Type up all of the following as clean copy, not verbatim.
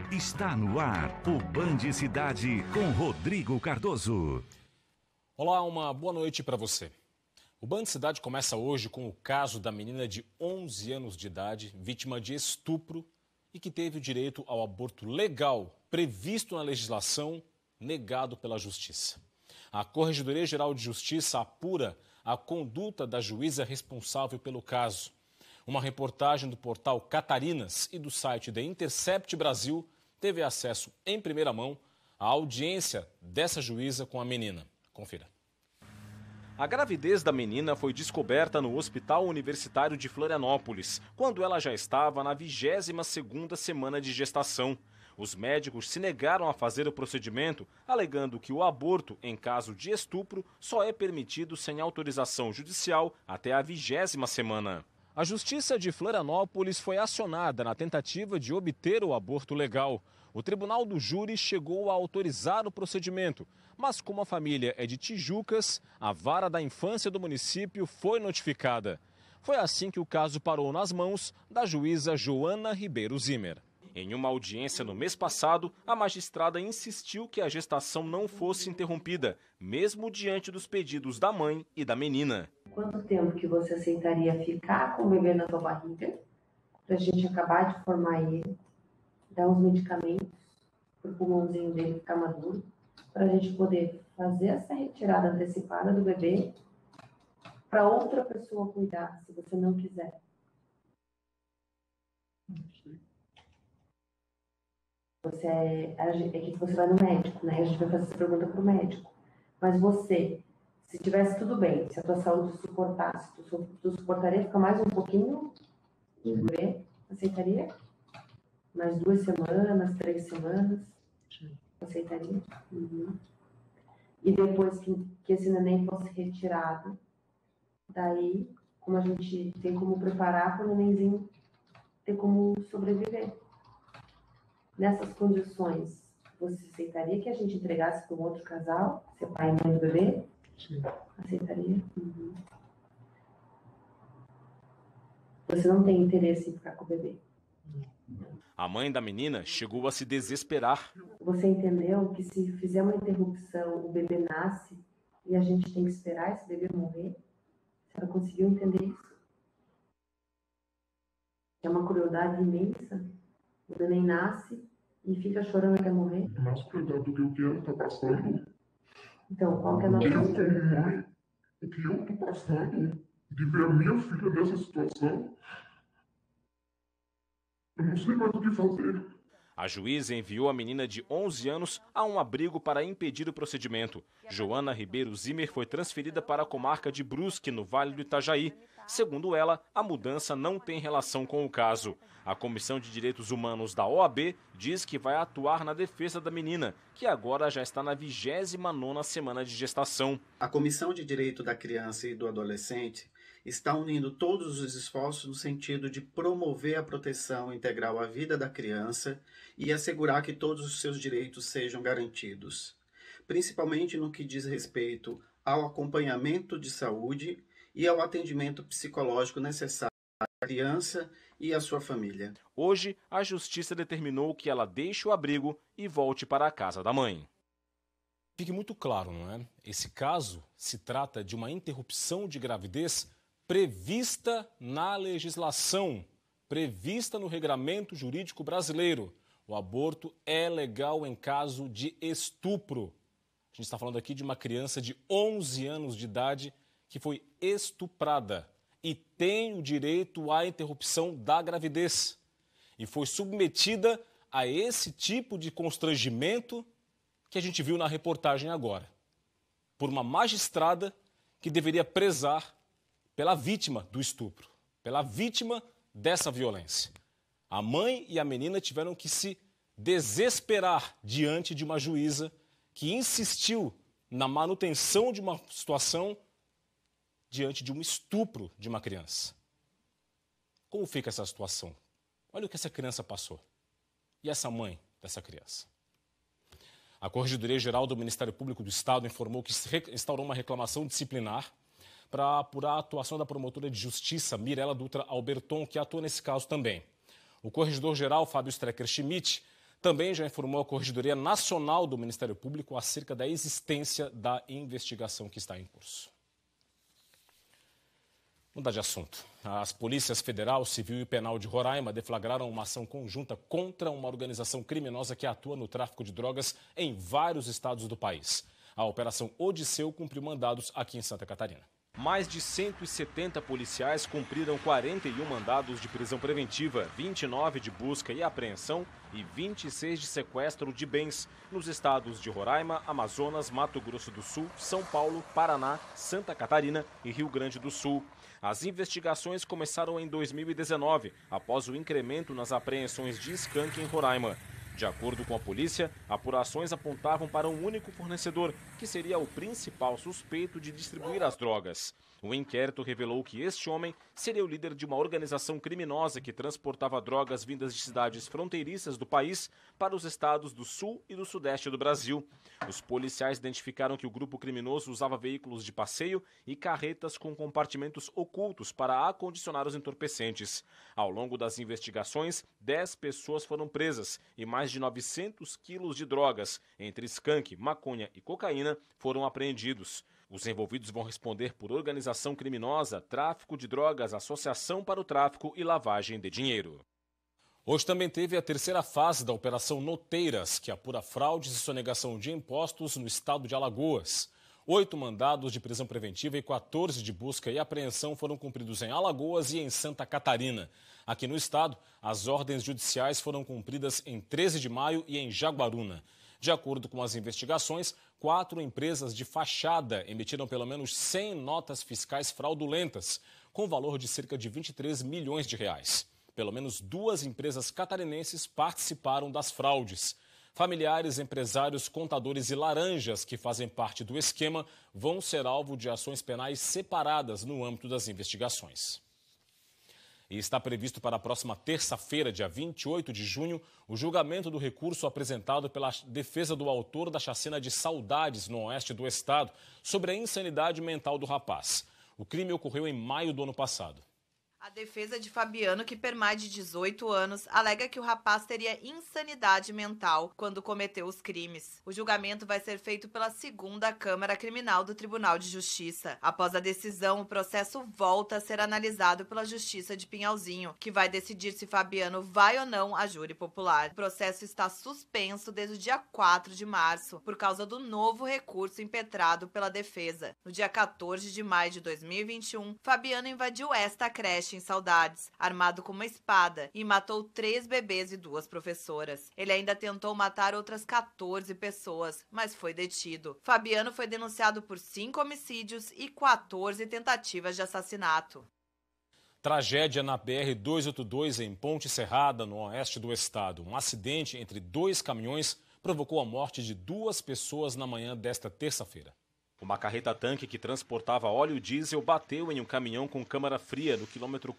Está no ar o Band Cidade com Rodrigo Cardoso. Olá, uma boa noite para você. O Band Cidade começa hoje com o caso da menina de 11 anos de idade, vítima de estupro e que teve o direito ao aborto legal, previsto na legislação, negado pela Justiça. A Corregedoria-Geral de Justiça apura a conduta da juíza responsável pelo caso. Uma reportagem do portal Catarinas e do site The Intercept Brasil teve acesso em primeira mão à audiência dessa juíza com a menina. Confira. A gravidez da menina foi descoberta no Hospital Universitário de Florianópolis, quando ela já estava na 22ª semana de gestação. Os médicos se negaram a fazer o procedimento, alegando que o aborto, em caso de estupro, só é permitido sem autorização judicial até a 20ª semana. A Justiça de Florianópolis foi acionada na tentativa de obter o aborto legal. O Tribunal do Júri chegou a autorizar o procedimento, mas como a família é de Tijucas, a Vara da Infância do município foi notificada. Foi assim que o caso parou nas mãos da juíza Joana Ribeiro Zimmer. Em uma audiência no mês passado, a magistrada insistiu que a gestação não fosse interrompida, mesmo diante dos pedidos da mãe e da menina. Quanto tempo que você aceitaria ficar com o bebê na sua barriga, para a gente acabar de formar ele, dar uns medicamentos para o pulmãozinho dele ficar maduro, para a gente poder fazer essa retirada antecipada do bebê para outra pessoa cuidar, se você não quiser. É que você vai no médico, né? A gente vai fazer essa pergunta para o médico. Mas você, se tivesse tudo bem, se a tua saúde suportasse, tu suportaria ficar mais um pouquinho em bebê? Aceitaria? Mais 2 semanas, 3 semanas? Aceitaria? Uhum. E depois que esse neném fosse retirado, daí, como a gente tem como preparar para o nenenzinho ter como sobreviver. Nessas condições, você aceitaria que a gente entregasse para um outro casal, ser pai e mãe do bebê? Sim. Aceitaria? Uhum. Você não tem interesse em ficar com o bebê? A mãe da menina chegou a se desesperar. Você entendeu que se fizer uma interrupção, o bebê nasce e a gente tem que esperar esse bebê morrer? Você não conseguiu entender isso? É uma crueldade imensa. O neném nasce e fica chorando até morrer. Mais crueldade do que o que ela está passando. Então, qual que é a nossa... Eu como mãe, o que eu estou passando, de ver a minha filha nessa situação, eu não sei mais o que fazer. A juíza enviou a menina de 11 anos a um abrigo para impedir o procedimento. Joana Ribeiro Zimmer foi transferida para a comarca de Brusque, no Vale do Itajaí. Segundo ela, a mudança não tem relação com o caso. A Comissão de Direitos Humanos da OAB diz que vai atuar na defesa da menina, que agora já está na 29ª semana de gestação. A Comissão de Direito da Criança e do Adolescente está unindo todos os esforços no sentido de promover a proteção integral à vida da criança e assegurar que todos os seus direitos sejam garantidos, principalmente no que diz respeito ao acompanhamento de saúde e ao atendimento psicológico necessário à criança e à sua família. Hoje, a Justiça determinou que ela deixe o abrigo e volte para a casa da mãe. Fique muito claro, não é? Esse caso se trata de uma interrupção de gravidez prevista na legislação, prevista no regramento jurídico brasileiro. O aborto é legal em caso de estupro. A gente está falando aqui de uma criança de 11 anos de idade que foi estuprada e tem o direito à interrupção da gravidez. E foi submetida a esse tipo de constrangimento que a gente viu na reportagem agora, por uma magistrada que deveria prezar pela vítima do estupro, pela vítima dessa violência. A mãe e a menina tiveram que se desesperar diante de uma juíza que insistiu na manutenção de uma situação diante de um estupro de uma criança. Como fica essa situação? Olha o que essa criança passou. E essa mãe dessa criança? A Corregedoria-Geral do Ministério Público do Estado informou que instaurou uma reclamação disciplinar para apurar a atuação da promotora de justiça Mirela Dutra Alberton, que atua nesse caso também. O corregedor-geral, Fábio Strecker Schmidt, Também já informou a Corregedoria Nacional do Ministério Público acerca da existência da investigação que está em curso. Mudar de assunto. As polícias federal, civil e penal de Roraima deflagraram uma ação conjunta contra uma organização criminosa que atua no tráfico de drogas em vários estados do país. A Operação Odisseu cumpriu mandados aqui em Santa Catarina. Mais de 170 policiais cumpriram 41 mandados de prisão preventiva, 29 de busca e apreensão e 26 de sequestro de bens nos estados de Roraima, Amazonas, Mato Grosso do Sul, São Paulo, Paraná, Santa Catarina e Rio Grande do Sul. As investigações começaram em 2019, após o incremento nas apreensões de skunk em Roraima. De acordo com a polícia, apurações apontavam para um único fornecedor, que seria o principal suspeito de distribuir as drogas. O inquérito revelou que este homem seria o líder de uma organização criminosa que transportava drogas vindas de cidades fronteiriças do país para os estados do sul e do sudeste do Brasil. Os policiais identificaram que o grupo criminoso usava veículos de passeio e carretas com compartimentos ocultos para acondicionar os entorpecentes. Ao longo das investigações, 10 pessoas foram presas e mais de 900 quilos de drogas, entre skunk, maconha e cocaína, foram apreendidos. Os envolvidos vão responder por organização criminosa, tráfico de drogas, associação para o tráfico e lavagem de dinheiro. Hoje também teve a terceira fase da Operação Noteiras, que apura fraudes e sonegação de impostos no estado de Alagoas. 8 mandados de prisão preventiva e 14 de busca e apreensão foram cumpridos em Alagoas e em Santa Catarina. Aqui no estado, as ordens judiciais foram cumpridas em 13 de maio e em Jaguaruna. De acordo com as investigações, 4 empresas de fachada emitiram pelo menos 100 notas fiscais fraudulentas, com valor de cerca de 23 milhões de reais. Pelo menos 2 empresas catarinenses participaram das fraudes. Familiares, empresários, contadores e laranjas que fazem parte do esquema vão ser alvo de ações penais separadas no âmbito das investigações. E está previsto para a próxima terça-feira, dia 28 de junho, o julgamento do recurso apresentado pela defesa do autor da chacina de Saudades, no oeste do estado, sobre a insanidade mental do rapaz. O crime ocorreu em maio do ano passado. A defesa de Fabiano, que tem mais de 18 anos, alega que o rapaz teria insanidade mental quando cometeu os crimes. O julgamento vai ser feito pela 2ª Câmara Criminal do Tribunal de Justiça. Após a decisão, o processo volta a ser analisado pela Justiça de Pinhalzinho, que vai decidir se Fabiano vai ou não à júri popular. O processo está suspenso desde o dia 4 de março, por causa do novo recurso impetrado pela defesa. No dia 14 de maio de 2021, Fabiano invadiu esta creche em Saudades, armado com uma espada, e matou 3 bebês e 2 professoras. Ele ainda tentou matar outras 14 pessoas, mas foi detido. Fabiano foi denunciado por 5 homicídios e 14 tentativas de assassinato. Tragédia na BR-282 em Ponte Serrada, no oeste do estado. Um acidente entre 2 caminhões provocou a morte de 2 pessoas na manhã desta terça-feira. Uma carreta-tanque que transportava óleo diesel bateu em um caminhão com câmara fria no quilômetro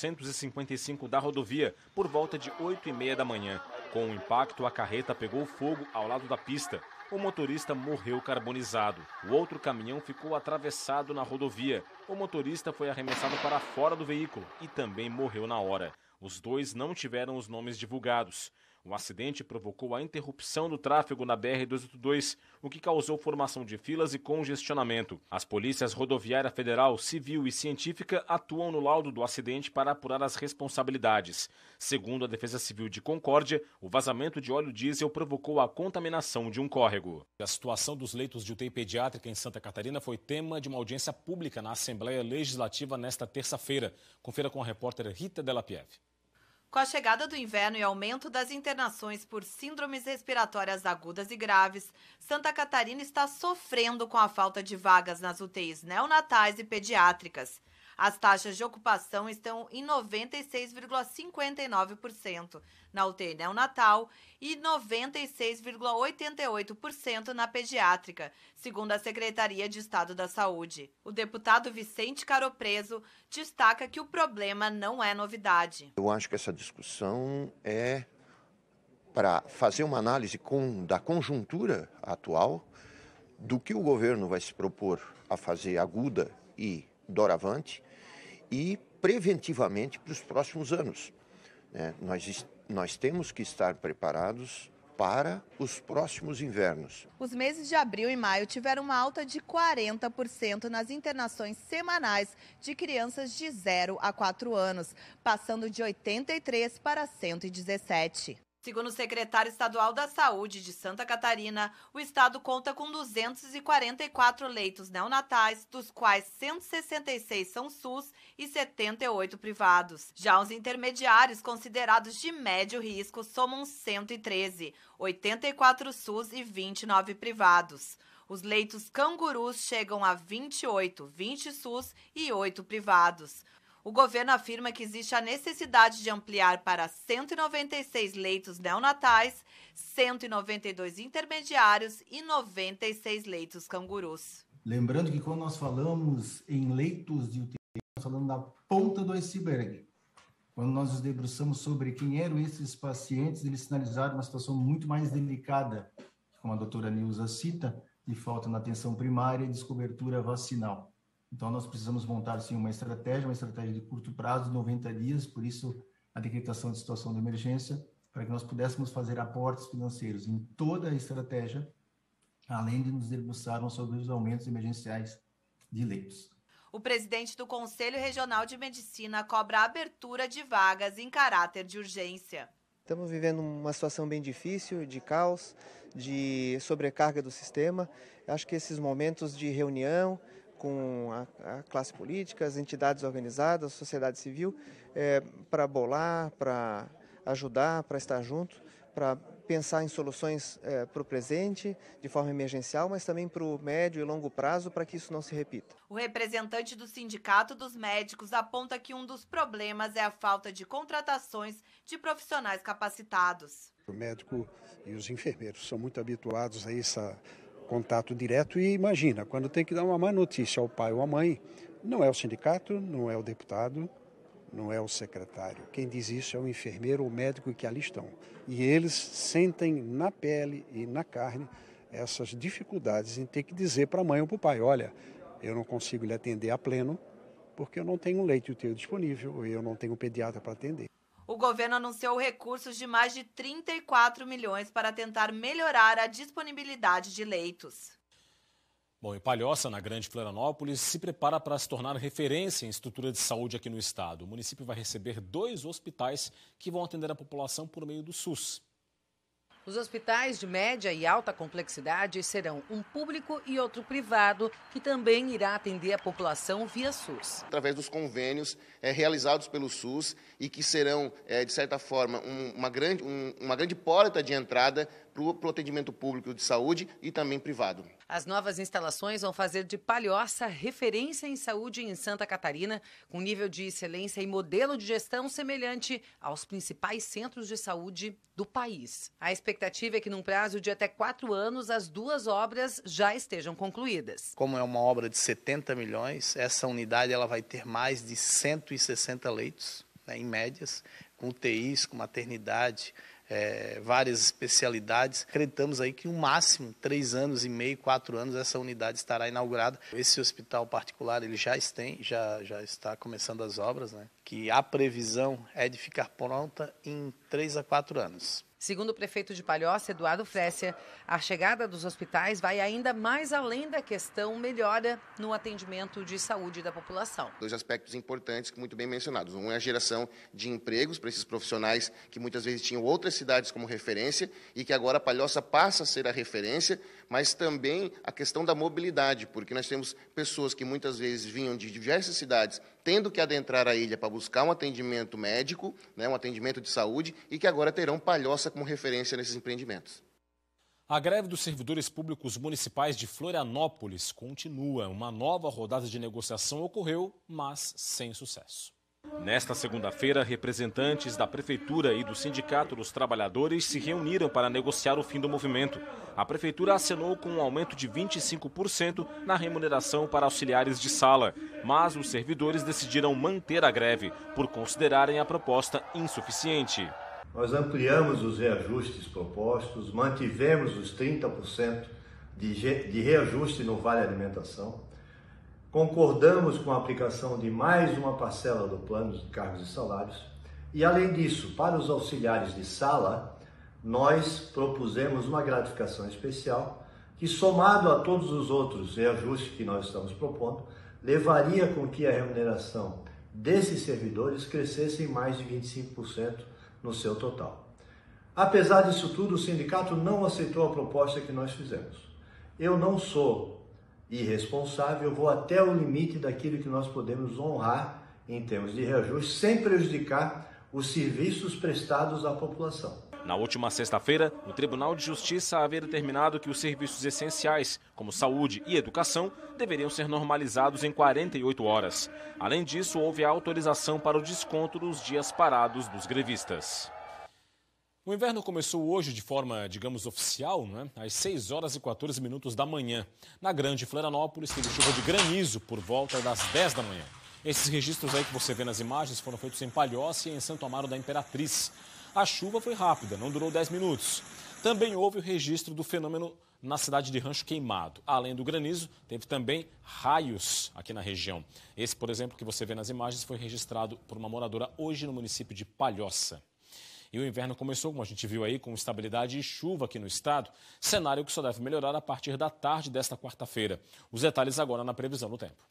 455 da rodovia, por volta de 8h30 da manhã. Com o impacto, a carreta pegou fogo ao lado da pista. O motorista morreu carbonizado. O outro caminhão ficou atravessado na rodovia. O motorista foi arremessado para fora do veículo e também morreu na hora. Os 2 não tiveram os nomes divulgados. O acidente provocou a interrupção do tráfego na BR-282, o que causou formação de filas e congestionamento. As polícias rodoviária federal, civil e científica atuam no laudo do acidente para apurar as responsabilidades. Segundo a Defesa Civil de Concórdia, o vazamento de óleo diesel provocou a contaminação de um córrego. A situação dos leitos de UTI pediátrica em Santa Catarina foi tema de uma audiência pública na Assembleia Legislativa nesta terça-feira. Confira com a repórter Rita Della Pieve. Com a chegada do inverno e aumento das internações por síndromes respiratórias agudas e graves, Santa Catarina está sofrendo com a falta de vagas nas UTIs neonatais e pediátricas. As taxas de ocupação estão em 96,59% na UTI neonatal e 96,88% na pediátrica, segundo a Secretaria de Estado da Saúde. O deputado Vicente Caropreso destaca que o problema não é novidade. Eu acho que essa discussão é para fazer uma análise da conjuntura atual, do que o governo vai se propor a fazer aguda e doravante, e preventivamente para os próximos anos. Nós temos que estar preparados para os próximos invernos. Os meses de abril e maio tiveram uma alta de 40% nas internações semanais de crianças de 0 a 4 anos, passando de 83 para 117. Segundo o secretário estadual da Saúde de Santa Catarina, o estado conta com 244 leitos neonatais, dos quais 166 são SUS e 78 privados. Já os intermediários, considerados de médio risco, somam 113, 84 SUS e 29 privados. Os leitos cangurus chegam a 28, 20 SUS e 8 privados. O governo afirma que existe a necessidade de ampliar para 196 leitos neonatais, 192 intermediários e 96 leitos cangurus. Lembrando que quando nós falamos em leitos de UTI, nós falamos da ponta do iceberg. Quando nós nos debruçamos sobre quem eram esses pacientes, eles sinalizaram uma situação muito mais delicada, como a doutora Nilza cita, de falta na atenção primária e descobertura vacinal. Então, nós precisamos montar, sim, uma estratégia de curto prazo, 90 dias, por isso a decretação de situação de emergência, para que nós pudéssemos fazer aportes financeiros em toda a estratégia, além de nos debruçarmos sobre os aumentos emergenciais de leitos. O presidente do Conselho Regional de Medicina cobra a abertura de vagas em caráter de urgência. Estamos vivendo uma situação bem difícil, de caos, de sobrecarga do sistema. Acho que esses momentos de reunião com a classe política, as entidades organizadas, a sociedade civil, para bolar, para ajudar, para estar junto, para pensar em soluções para o presente, de forma emergencial, mas também para o médio e longo prazo, para que isso não se repita. O representante do Sindicato dos Médicos aponta que um dos problemas é a falta de contratações de profissionais capacitados. O médico e os enfermeiros são muito habituados a esse contato direto e imagina, quando tem que dar uma má notícia ao pai ou à mãe, não é o sindicato, não é o deputado, não é o secretário. Quem diz isso é o enfermeiro ou médico que ali estão. E eles sentem na pele e na carne essas dificuldades em ter que dizer para a mãe ou para o pai, olha, eu não consigo lhe atender a pleno porque eu não tenho um leito UTI disponível ou eu não tenho um pediatra para atender. O governo anunciou recursos de mais de 34 milhões para tentar melhorar a disponibilidade de leitos. Bom, e Palhoça, na Grande Florianópolis, se prepara para se tornar referência em estrutura de saúde aqui no estado. O município vai receber 2 hospitais que vão atender a população por meio do SUS. Os hospitais de média e alta complexidade serão um público e outro privado, que também irá atender a população via SUS. Através dos convênios realizados pelo SUS e que serão, de certa forma, uma grande porta de entrada para o atendimento público de saúde e também privado. As novas instalações vão fazer de Palhoça referência em saúde em Santa Catarina, com nível de excelência e modelo de gestão semelhante aos principais centros de saúde do país. A expectativa é que, num prazo de até 4 anos, as 2 obras já estejam concluídas. Como é uma obra de 70 milhões, essa unidade ela vai ter mais de 160 leitos, em médias, com UTIs, com maternidade, várias especialidades. Acreditamos aí que no máximo 3 anos e meio, 4 anos, essa unidade estará inaugurada. Esse hospital particular ele já está começando as obras, né? Que a previsão é de ficar pronta em 3 a 4 anos. Segundo o prefeito de Palhoça, Eduardo Frécia, a chegada dos hospitais vai ainda mais além da questão melhora no atendimento de saúde da população. 2 aspectos importantes, muito bem mencionados. Um é a geração de empregos para esses profissionais que muitas vezes tinham outras cidades como referência e que agora a Palhoça passa a ser a referência, mas também a questão da mobilidade, porque nós temos pessoas que muitas vezes vinham de diversas cidades tendo que adentrar a ilha para buscar um atendimento médico, um atendimento de saúde, e que agora terão Palhoça como referência nesses empreendimentos. A greve dos servidores públicos municipais de Florianópolis continua. Uma nova rodada de negociação ocorreu, mas sem sucesso. Nesta segunda-feira, representantes da Prefeitura e do Sindicato dos Trabalhadores se reuniram para negociar o fim do movimento. A Prefeitura acenou com um aumento de 25% na remuneração para auxiliares de sala, mas os servidores decidiram manter a greve, por considerarem a proposta insuficiente. Nós ampliamos os reajustes propostos, mantivemos os 30% de reajuste no Vale Alimentação, concordamos com a aplicação de mais uma parcela do plano de cargos e salários e, além disso, para os auxiliares de sala, nós propusemos uma gratificação especial que, somado a todos os outros reajustes que nós estamos propondo, levaria com que a remuneração desses servidores crescesse em mais de 25% no seu total. Apesar disso tudo, o sindicato não aceitou a proposta que nós fizemos. Eu não sou irresponsável, eu vou até o limite daquilo que nós podemos honrar em termos de reajuste, sem prejudicar os serviços prestados à população. Na última sexta-feira, o Tribunal de Justiça havia determinado que os serviços essenciais, como saúde e educação, deveriam ser normalizados em 48 horas. Além disso, houve a autorização para o desconto dos dias parados dos grevistas. O inverno começou hoje de forma, digamos, oficial, né? Às 6 horas e 14 minutos da manhã. Na Grande Florianópolis, teve chuva de granizo por volta das 10 da manhã. Esses registros aí que você vê nas imagens foram feitos em Palhoça e em Santo Amaro da Imperatriz. A chuva foi rápida, não durou 10 minutos. Também houve o registro do fenômeno na cidade de Rancho Queimado. Além do granizo, teve também raios aqui na região. Esse, por exemplo, que você vê nas imagens, foi registrado por uma moradora hoje no município de Palhoça. E o inverno começou, como a gente viu aí, com estabilidade e chuva aqui no estado, cenário que só deve melhorar a partir da tarde desta quarta-feira. Os detalhes agora na previsão do tempo.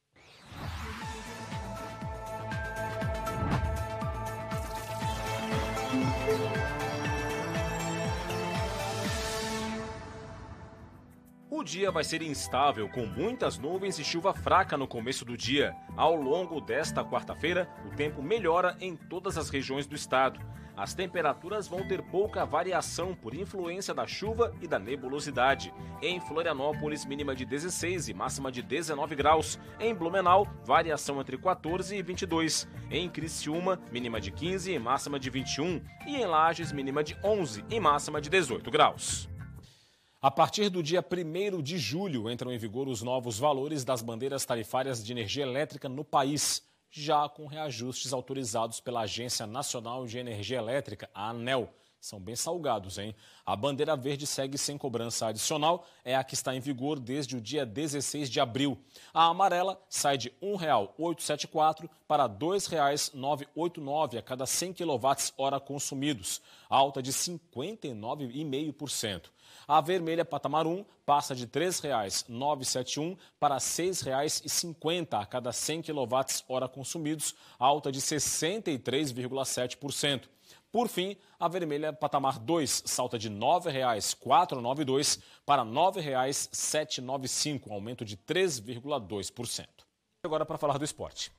O dia vai ser instável, com muitas nuvens e chuva fraca no começo do dia. Ao longo desta quarta-feira, o tempo melhora em todas as regiões do estado. As temperaturas vão ter pouca variação por influência da chuva e da nebulosidade. Em Florianópolis, mínima de 16 e máxima de 19 graus. Em Blumenau, variação entre 14 e 22. Em Criciúma, mínima de 15 e máxima de 21. E em Lages, mínima de 11 e máxima de 18 graus. A partir do dia 1º de julho, entram em vigor os novos valores das bandeiras tarifárias de energia elétrica no país, já com reajustes autorizados pela Agência Nacional de Energia Elétrica, a ANEEL. São bem salgados, hein? A bandeira verde segue sem cobrança adicional, é a que está em vigor desde o dia 16 de abril. A amarela sai de R$ 1,874 para R$ 2,989 a cada 100 kWh consumidos, alta de 59,5%. A vermelha patamar 1 passa de R$ 3,971 para R$ 6,50 a cada 100 kWh consumidos, alta de 63,7%. Por fim, a vermelha patamar 2 salta de R$ 9,492 para R$ 9,795, aumento de 3,2%. Agora para falar do esporte.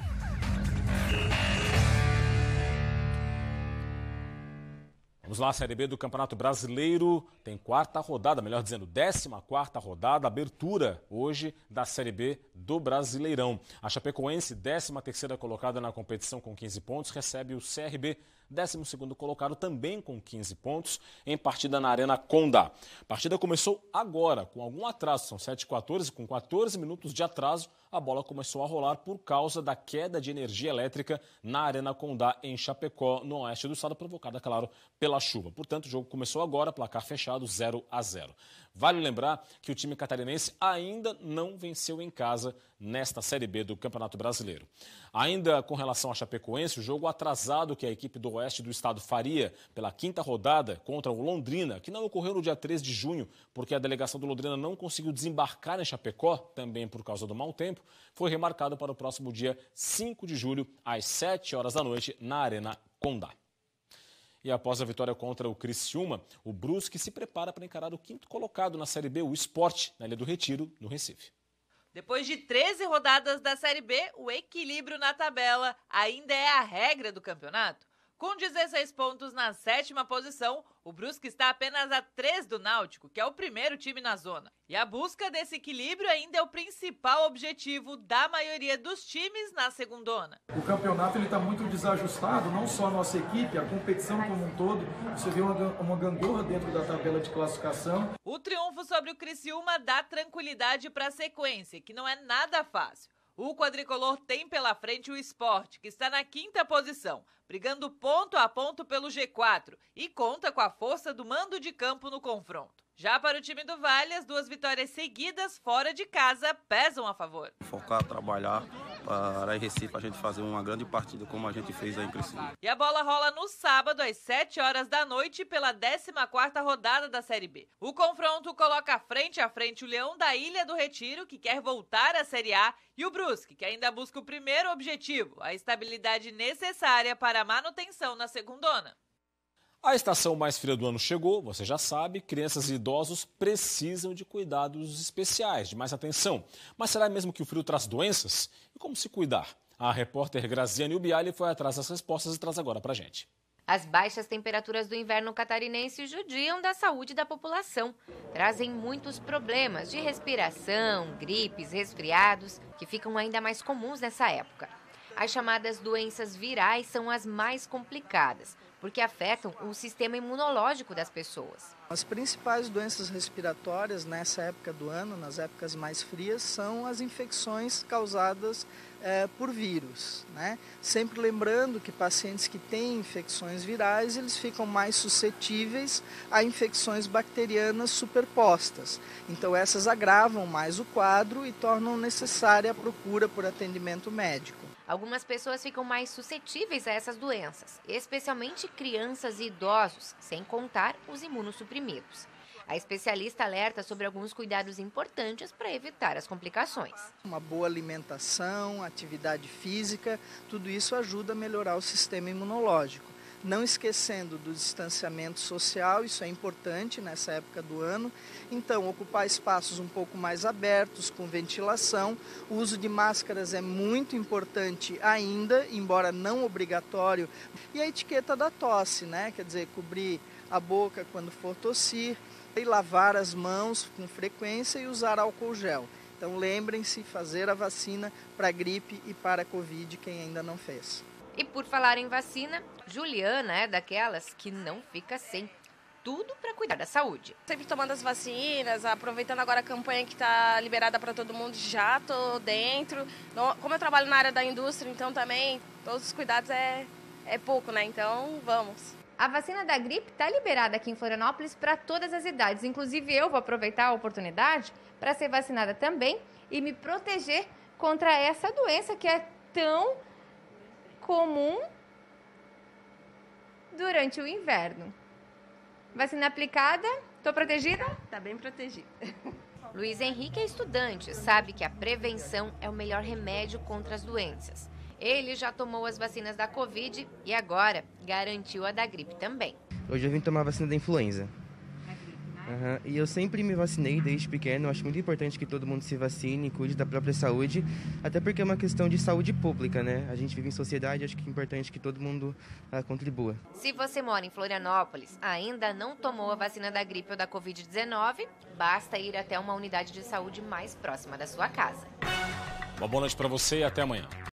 Vamos lá, a Série B do Campeonato Brasileiro tem quarta rodada, melhor dizendo, 14ª rodada, abertura hoje da Série B do Brasileirão. A Chapecoense, 13ª colocada na competição com 15 pontos, recebe o CRB, 12º colocado também com 15 pontos, em partida na Arena Condá. A partida começou agora, com algum atraso, são 7h14, com 14 minutos de atraso, a bola começou a rolar por causa da queda de energia elétrica na Arena Condá, em Chapecó, no oeste do estado, provocada, claro, pela chuva. Portanto, o jogo começou agora, placar fechado, 0-0. Vale lembrar que o time catarinense ainda não venceu em casa nesta Série B do Campeonato Brasileiro. Ainda com relação a Chapecoense, o jogo atrasado que a equipe do oeste do estado faria pela 5ª rodada contra o Londrina, que não ocorreu no dia 3 de junho, porque a delegação do Londrina não conseguiu desembarcar em Chapecó, também por causa do mau tempo, foi remarcado para o próximo dia 5 de julho, às 7 horas da noite, na Arena Condá. E após a vitória contra o Criciúma, o Brusque se prepara para encarar o 5º colocado na Série B, o Sport, na Ilha do Retiro, no Recife. Depois de 13 rodadas da Série B, o equilíbrio na tabela ainda é a regra do campeonato. Com 16 pontos na 7ª posição, o Brusque está apenas a 3 do Náutico, que é o primeiro time na zona. E a busca desse equilíbrio ainda é o principal objetivo da maioria dos times na segundona. O campeonato está muito desajustado, não só a nossa equipe, a competição como um todo. Você vê uma gangorra dentro da tabela de classificação. O triunfo sobre o Criciúma dá tranquilidade para a sequência, que não é nada fácil. O quadricolor tem pela frente o Sport, que está na 5ª posição, brigando ponto a ponto pelo G4 e conta com a força do mando de campo no confronto. Já para o time do Vale, as 2 vitórias seguidas fora de casa pesam a favor. Focar, trabalhar para Recife a gente fazer uma grande partida como a gente fez aí em Criciúma. E a bola rola no sábado às 7 horas da noite pela 14ª rodada da Série B. O confronto coloca frente a frente o Leão da Ilha do Retiro, que quer voltar à Série A, e o Brusque, que ainda busca o primeiro objetivo, a estabilidade necessária para a manutenção na segundona. A estação mais fria do ano chegou, você já sabe, crianças e idosos precisam de cuidados especiais, de mais atenção. Mas será mesmo que o frio traz doenças? E como se cuidar? A repórter Graziane Ubiali foi atrás das respostas e traz agora pra gente. As baixas temperaturas do inverno catarinense judiam da saúde da população. Trazem muitos problemas de respiração, gripes, resfriados, que ficam ainda mais comuns nessa época. As chamadas doenças virais são as mais complicadas, porque afetam o sistema imunológico das pessoas. As principais doenças respiratórias nessa época do ano, nas épocas mais frias, são as infecções causadas por vírus, né? Sempre lembrando que pacientes que têm infecções virais, eles ficam mais suscetíveis a infecções bacterianas superpostas. Então essas agravam mais o quadro e tornam necessária a procura por atendimento médico. Algumas pessoas ficam mais suscetíveis a essas doenças, especialmente crianças e idosos, sem contar os imunossuprimidos. A especialista alerta sobre alguns cuidados importantes para evitar as complicações. Uma boa alimentação, atividade física, tudo isso ajuda a melhorar o sistema imunológico. Não esquecendo do distanciamento social, isso é importante nessa época do ano. Então, ocupar espaços um pouco mais abertos, com ventilação. O uso de máscaras é muito importante ainda, embora não obrigatório. E a etiqueta da tosse, né? Quer dizer, cobrir a boca quando for tossir, e lavar as mãos com frequência e usar álcool gel. Então, lembrem-se, fazer a vacina para a gripe e para a Covid, quem ainda não fez. E por falar em vacina, Juliana é daquelas que não fica sem. Tudo para cuidar da saúde. Sempre tomando as vacinas, aproveitando agora a campanha que está liberada para todo mundo, já estou dentro. Como eu trabalho na área da indústria, então também todos os cuidados é pouco, né? Então vamos. A vacina da gripe está liberada aqui em Florianópolis para todas as idades. Inclusive eu vou aproveitar a oportunidade para ser vacinada também e me proteger contra essa doença que é tão comum durante o inverno. Vacina aplicada, tô protegida? Tá bem protegida. Luiz Henrique é estudante, sabe que a prevenção é o melhor remédio contra as doenças. Ele já tomou as vacinas da Covid e agora garantiu a da gripe também. Hoje eu vim tomar a vacina da influenza. E eu sempre me vacinei desde pequeno. Eu acho muito importante que todo mundo se vacine, cuide da própria saúde, até porque é uma questão de saúde pública, né? A gente vive em sociedade, acho que é importante que todo mundo contribua. Se você mora em Florianópolis, ainda não tomou a vacina da gripe ou da Covid-19, basta ir até uma unidade de saúde mais próxima da sua casa. Uma boa noite para você e até amanhã.